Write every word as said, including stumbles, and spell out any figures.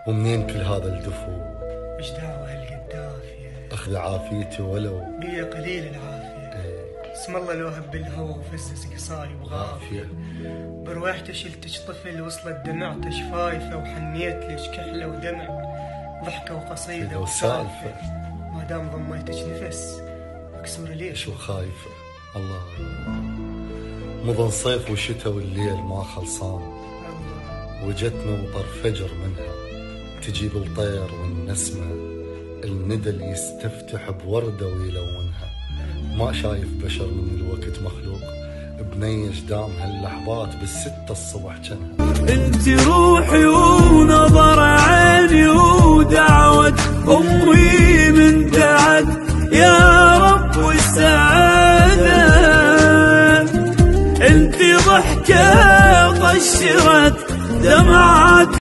ومنين كل هذا الدفو؟ مش دعوة هالقدافية، أخذ عافيتي ولو بيا قليل العافية. ايه اسم الله لو هب الهوى وفزز قصاي وغافية. برويحته شلتش طفل وصلت دمعته شفايفة، وحنيت ليش كحلة ودمع ضحكة وقصيدة وسالفة. ما دام ضميتش نفس مكسورة ليش وخايفة. الله مضن صيف وشتا والليل ما خلصان، وجتنا وطر فجر منها تجيب الطير والنسمة، الندى اللي يستفتح بوردة ويلونها. ما شايف بشر من الوقت مخلوق بنيش دام هاللحظات بالستة الصبح جنها. انت روحي ونظر عيني ودعوة امي من بعد يا رب والسعادة. انت ضحكة قشرت دمعات